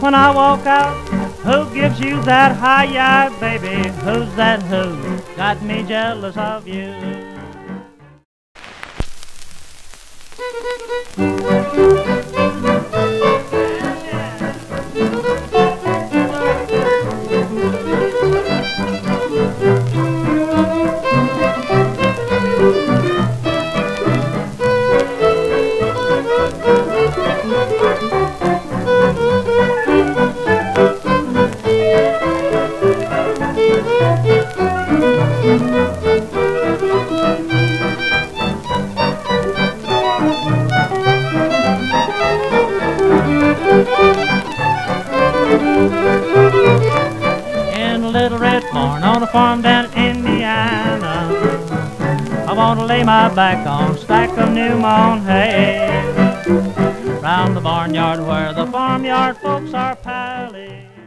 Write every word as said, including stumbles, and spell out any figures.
when I walk out. Who gives you that high-eye, baby? Who's that who got me jealous of you? In a little red barn on a farm down in Indiana, I want to lay my back on a stack of new mown hay. Round the barnyard where the farmyard folks are pally.